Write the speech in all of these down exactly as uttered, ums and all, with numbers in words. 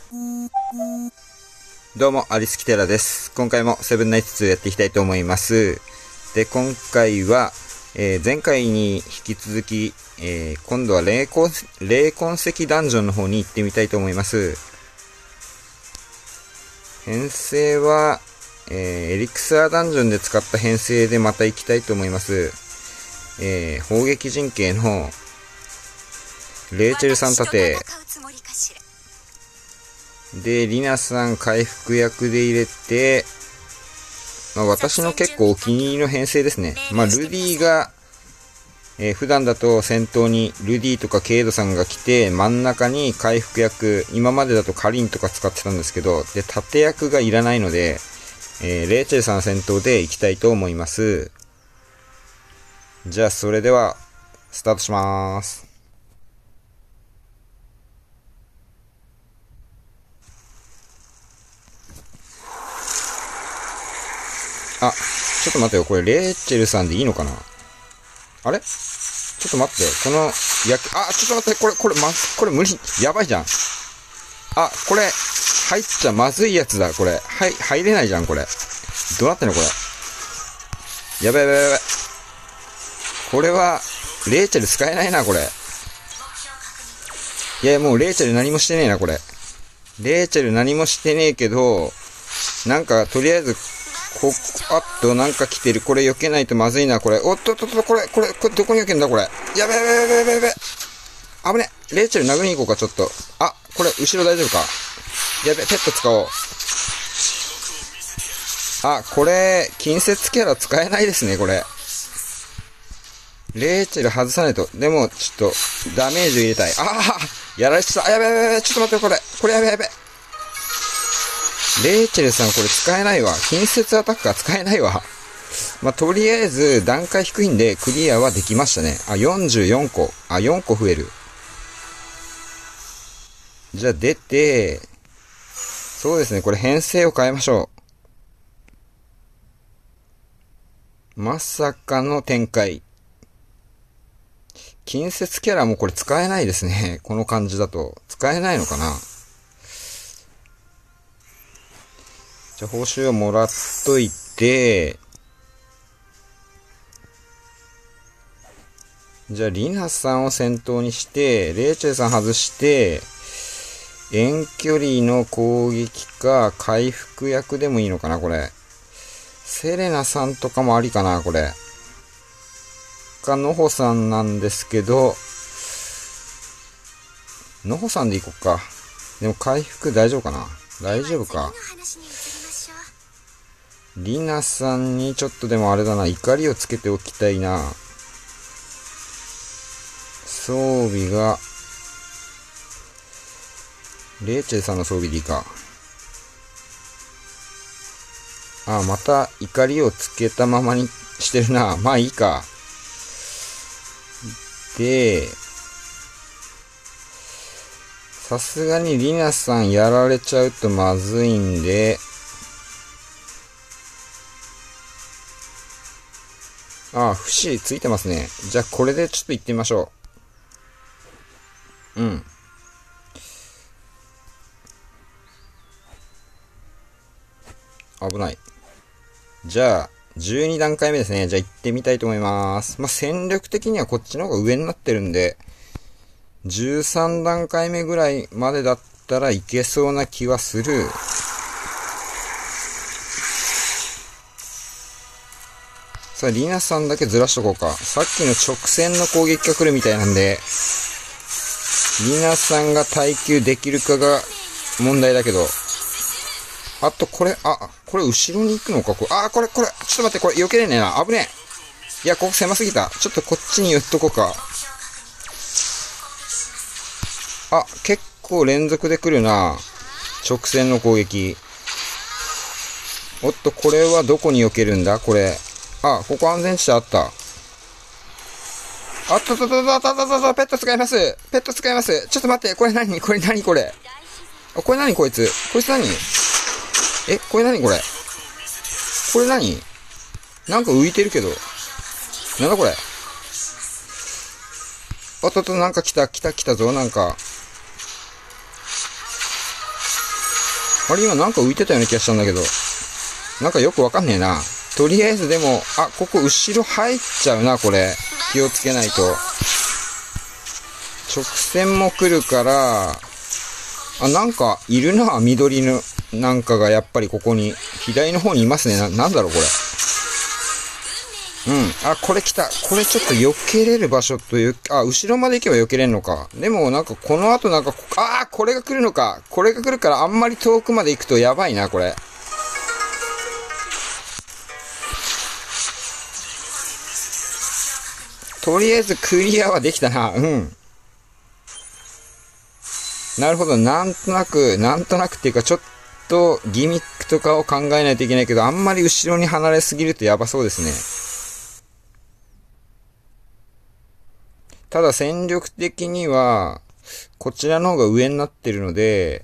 どうも、アリスキテラです。今回もセブンナイツツーやっていきたいと思います。で、今回は、えー、前回に引き続き、えー、今度は霊魂、霊魂石ダンジョンの方に行ってみたいと思います。編成は、えー、エリクサーダンジョンで使った編成でまた行きたいと思います。えー、砲撃陣形のレイチェルさん立てで、リナさん回復役で入れて、まあ、私の結構お気に入りの編成ですね。まあ、ルディが、えー、普段だと先頭にルディとかケイドさんが来て、真ん中に回復役、今までだとカリンとか使ってたんですけど、で、盾役がいらないので、えー、レイチェルさん先頭で行きたいと思います。じゃあ、それでは、スタートします。あ、ちょっと待ってよ。これ、レイチェルさんでいいのかな？あれ？ちょっと待って。この、やけ、あ、ちょっと待って。これ、これ、ま、これ無理。やばいじゃん。あ、これ、入っちゃまずいやつだ。これ。はい、入れないじゃん、これ。どうなってんのこれ。やばいやばいやばい。これは、レイチェル使えないな、これ。いや、もうレイチェル何もしてねえな、これ。レイチェル何もしてねえけど、なんか、とりあえず、こ、あっと、なんか来てる。これ避けないとまずいな、これ。おっとっとっと、これ、これ、これ、どこに避けんだ、これ。やべやべやべやべやべ。危ね。レイチェル殴りに行こうか、ちょっと。あ、これ、後ろ大丈夫か。やべ、ペット使おう。あ、これ、近接キャラ使えないですね、これ。レイチェル外さないと。でも、ちょっと、ダメージ入れたい。ああやられてた。やべやべやべ、ちょっと待って、これ。これやべやべ。レイチェルさんこれ使えないわ。近接アタッカー使えないわ。まあ、とりあえず段階低いんでクリアはできましたね。あ、よんじゅうよんこ。あ、よんこ増える。じゃあ出て、そうですね、これ編成を変えましょう。まさかの展開。近接キャラもこれ使えないですね。この感じだと。使えないのかな？じゃあ報酬をもらっといて、じゃあリナさんを先頭にして、レイチェルさん外して、遠距離の攻撃か回復役でもいいのかな、これ。セレナさんとかもありかな、これ。か、ノホさんなんですけど、ノホさんでいこっか。でも回復大丈夫かな？大丈夫か。リナさんにちょっとでもあれだな、怒りをつけておきたいな。装備が、レイチェルさんの装備でいいか。あ、また怒りをつけたままにしてるな。まあいいか。で、さすがにリナさんやられちゃうとまずいんで、ああ、節ついてますね。じゃあこれでちょっと行ってみましょう。うん。危ない。じゃあ、じゅうに段階目ですね。じゃあ行ってみたいと思います。まあ、戦力的にはこっちの方が上になってるんで、じゅうさん段階目ぐらいまでだったらいけそうな気はする。さあ、リナさんだけずらしとこうか。さっきの直線の攻撃が来るみたいなんで、リナさんが耐久できるかが問題だけど。あと、これ、あ、これ後ろに行くのかこれ、あ、これ、これ、ちょっと待って、これ避けれねえな。危ねえ。いや、ここ狭すぎた。ちょっとこっちに寄っとこうか。あ、結構連続で来るな。直線の攻撃。おっと、これはどこに避けるんだこれ。あ、ここ安全地帯あった。あったったったったったったった、ペット使います。ペット使います。ちょっと待って、これ何これ何これ。あ、これ何こいつ。こいつ何え、これ何これ。これ何なんか浮いてるけど。なんだこれ。あったった、なんか来た、来た、来たぞ、なんか。 あれ今なんか浮いてたような気がしたんだけど。なんかよくわかんねえな。とりあえずでも、あ、ここ後ろ入っちゃうな、これ。気をつけないと。直線も来るから、あ、なんかいるな、緑の、なんかがやっぱりここに、左の方にいますね。な、なんだろう、これ。うん。あ、これ来た。これちょっと避けれる場所という、あ、後ろまで行けば避けれるのか。でもなんかこの後なんか、あー、これが来るのか。これが来るからあんまり遠くまで行くとやばいな、これ。とりあえずクリアはできたな。うん。なるほど。なんとなく、なんとなくっていうか、ちょっとギミックとかを考えないといけないけど、あんまり後ろに離れすぎるとやばそうですね。ただ戦力的には、こちらの方が上になってるので、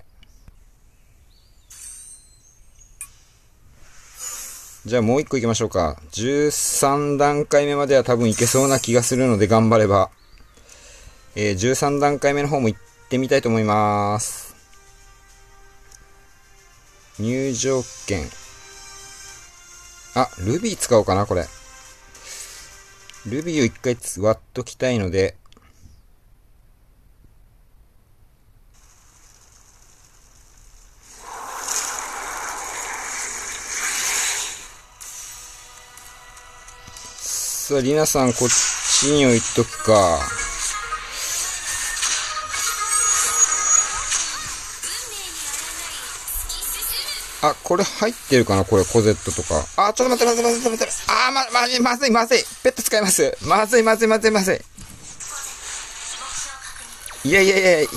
じゃあもう一個行きましょうか。じゅうさん段階目までは多分行けそうな気がするので頑張れば。えー、じゅうさん段階目の方も行ってみたいと思います。入場券。あ、ルビー使おうかな、これ。ルビーを一回割っときたいので、さあ、リナさんこっちに置いとくか。あ、これ入ってるかなこれ、コゼットとか。あ、ちょっと待って待って待って待って。あー、ま、ま、まずいまずい。ペット使います。まずいまずいまずいまずい。いやいやいやいや。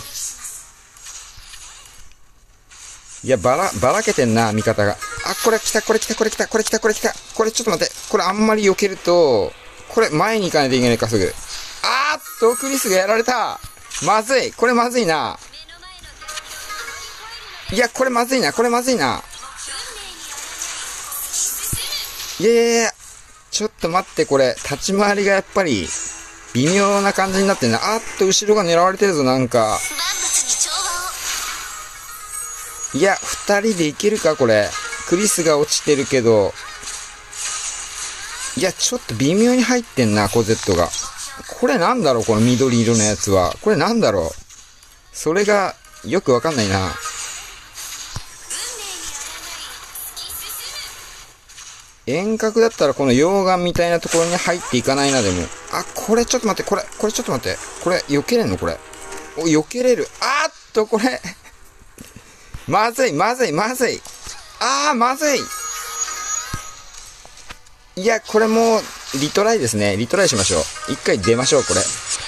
いや、ばら、ばらけてんな、味方が。あ、これ来た、これ来た、これ来た、これ来た、これ来た。これちょっと待って。これあんまり避けると、これ前に行かないといけないか、すぐ。あーっと、クリスがやられた。まずい。これまずいな。いや、これまずいな、これまずいな。いやいやいや、ちょっと待って、これ、立ち回りがやっぱり、微妙な感じになってんな。あーっと、後ろが狙われてるぞ、なんか。いや、二人でいけるか、これ。クリスが落ちてるけど。いや、ちょっと微妙に入ってんな、コゼットが。これなんだろう、この緑色のやつは。これなんだろう。それが、よくわかんないな。遠隔だったらこの溶岩みたいなところに入っていかないな、でも。あ、これちょっと待って、これ、これちょっと待って。これ、避けれんのこれ。お、避けれる。あーっと、これ。まずい、まずい、まずい。あー、まずい。いや、これもう、リトライですね。リトライしましょう。一回出ましょう、これ。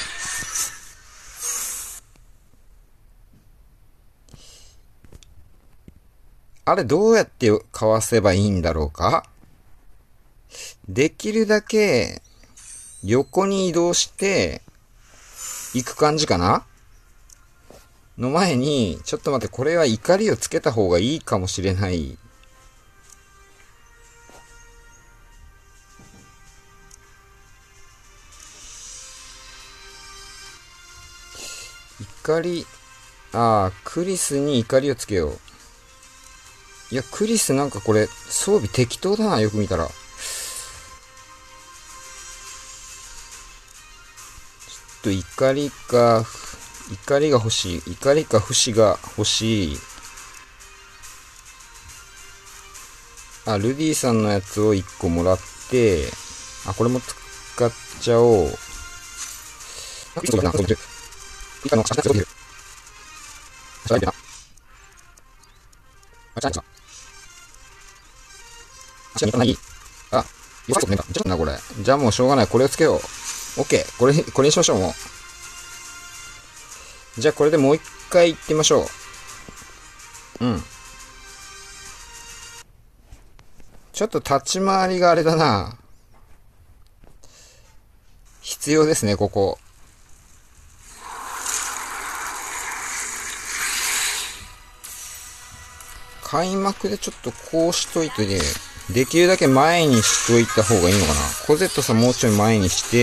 あれ、どうやってかわせばいいんだろうか？できるだけ、横に移動して、行く感じかな？の前に、ちょっと待って、これは怒りをつけた方がいいかもしれない。怒り、ああ、クリスに怒りをつけよう。いや、クリスなんかこれ、装備適当だな、よく見たら。ちょっと怒りか、怒りが欲しい。怒りか不死が欲しい。あ、ルディさんのやつをいっこもらって、あ、これも使っちゃおう。あ、よかったね。ちょっとな、これ。じゃあもうしょうがない。これをつけよう。オッケー。これ、これにしましょう、もう。じゃあこれでもう一回行ってみましょう。うん。ちょっと立ち回りがあれだな。必要ですね、ここ。開幕でちょっとこうしといて、ね、できるだけ前にしといた方がいいのかな。コゼットさんもうちょい前にして、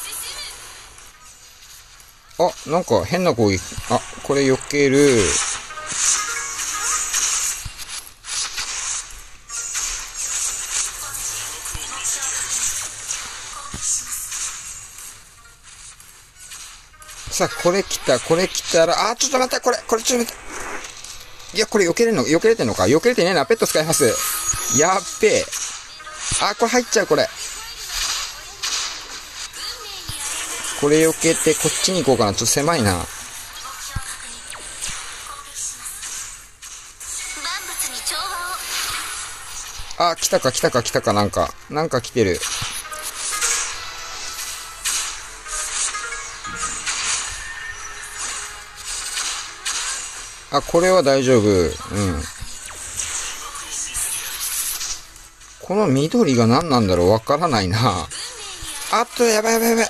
あ、なんか変な攻撃。あ、これ避ける。 さあ、これ来た、これ来たら、あー、ちょっと待って、これ、これちょっと待って。いや、これ避けれんの、避けれてんのか避けれてねえな、ペット使います。やっべえ。あー、これ入っちゃう、これ。これ避けて、こっちに行こうかな。ちょっと狭いな。あ、来たか来たか来たかなんか。なんか来てる。あ、これは大丈夫。うん。この緑が何なんだろうわからないな。あっと、やばいやばいやばい。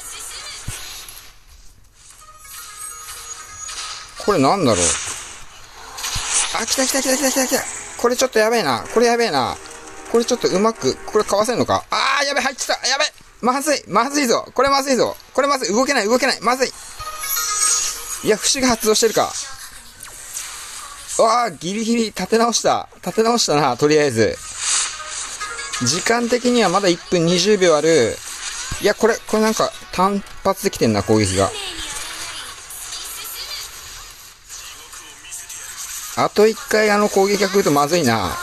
これなんだろう。あ、来た来た来た来た来た来た。これちょっとやべえな。これやべえな。これちょっとうまく、これかわせんのか。あー、やべえ、入ってた。やべえ。まずい。まずいぞ。これまずいぞ。これまずい。動けない、動けない。まずい。いや、節が発動してるか。わー、ギリギリ立て直した。立て直したな、とりあえず。時間的にはまだいっぷんにじゅうびょうある。いや、これ、これなんか単発できてんな、攻撃が。あと一回あの攻撃が来るとまずいな。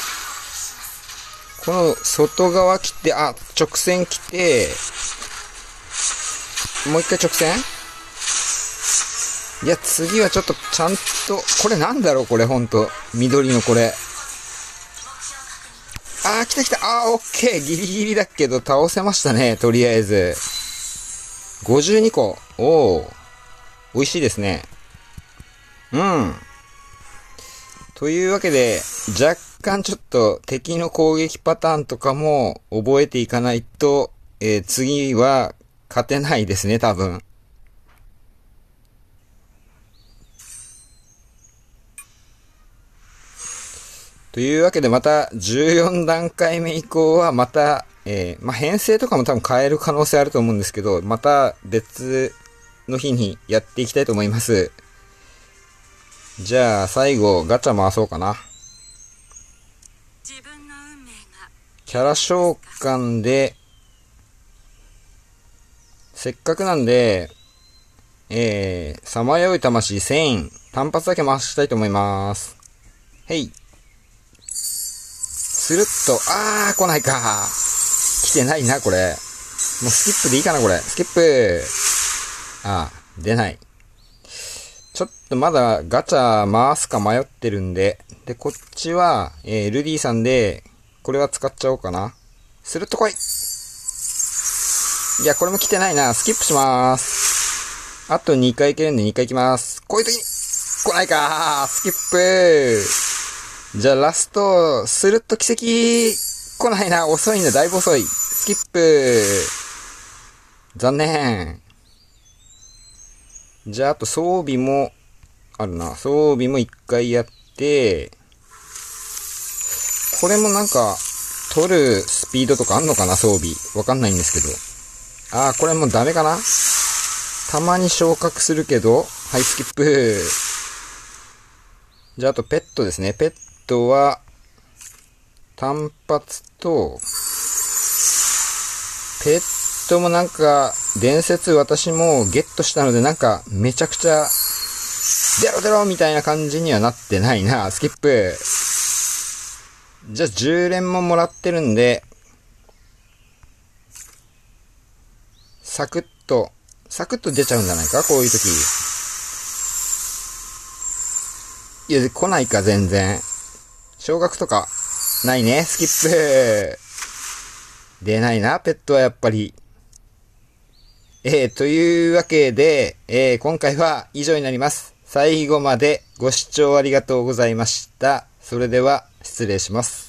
この外側来て、あ、直線来て、もう一回直線？いや、次はちょっとちゃんと、これなんだろうこれほんと。緑のこれ。あー、来た来た。あー、オッケー。ギリギリだけど倒せましたね。とりあえず。ごじゅうにこ。おー。美味しいですね。うん。というわけで、若干ちょっと敵の攻撃パターンとかも覚えていかないと、えー、次は勝てないですね、多分。というわけでまたじゅうよんだんかいめ以降はまた、えー、まあ、編成とかも多分変える可能性あると思うんですけど、また別の日にやっていきたいと思います。じゃあ最後ガチャ回そうかな。キャラ召喚で、せっかくなんで、えー、さまよい魂せん単発だけ回したいと思います。へい。スルッと、あー、来ないか。来てないな、これ。もうスキップでいいかな、これ。スキップ。あー、出ない。ちょっとまだガチャ回すか迷ってるんで。で、こっちは、えー、ルディさんで、これは使っちゃおうかな。スルッと来い。いや、これも来てないな。スキップしまーす。あとにかい行けるんでにかい行きます。こういう時に、来ないかー。スキップ。じゃあラスト、スルッと奇跡。来ないな。遅いんだ。だいぶ遅い。スキップ。残念。じゃああと装備も、あるな。装備も一回やって、これもなんか、取るスピードとかあんのかな装備。わかんないんですけど。あー、これもうダメかなたまに昇格するけど、はい、スキップ。じゃああとペットですね。ペットあとは、単発と、ペットもなんか、伝説私もゲットしたのでなんか、めちゃくちゃ、出ろ出ろみたいな感じにはなってないな。スキップ。じゃあじゅう連ももらってるんで、サクッと、サクッと出ちゃうんじゃないかこういう時。いや、来ないか全然。昇格とか、ないね。スキップ。出ないな、ペットはやっぱり。えー、というわけで、えー、今回は以上になります。最後までご視聴ありがとうございました。それでは、失礼します。